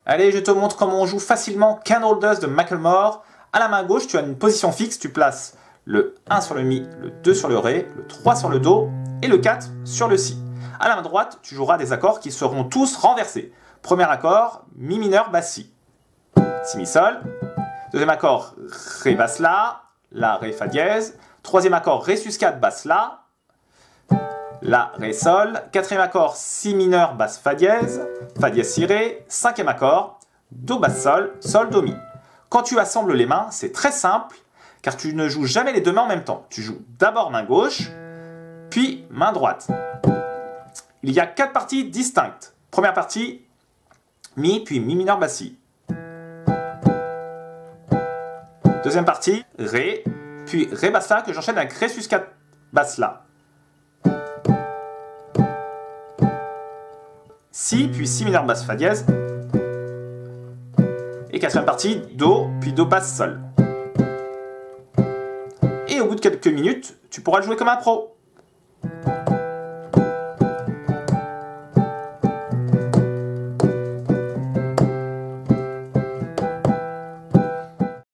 Allez, je te montre comment on joue facilement Candle Dust de Macklemore. À la main gauche, tu as une position fixe, tu places le 1 sur le Mi, le 2 sur le Ré, le 3 sur le Do et le 4 sur le Si. À la main droite, tu joueras des accords qui seront tous renversés. Premier accord, Mi mineur, basse Si. Si, Mi, Sol. Deuxième accord, Ré, basse La, Ré, Fa dièse. Troisième accord, Ré sus 4, basse La, Ré, Sol. Quatrième accord, Si mineur, basse Fa dièse, Si, Ré. Cinquième accord, Do, basse Sol, Sol, Do, Mi. Quand tu assembles les mains, c'est très simple, car tu ne joues jamais les deux mains en même temps. Tu joues d'abord main gauche, puis main droite. Il y a 4 parties distinctes. Première partie, Mi, puis Mi mineur, basse Si. Deuxième partie, Ré, puis Ré, basse La, que j'enchaîne avec Ré sus 4, basse La. Si, puis Si mineur, basse Fa dièse. Et quatrième partie, Do, puis Do, basse Sol. Et au bout de quelques minutes, tu pourras le jouer comme un pro.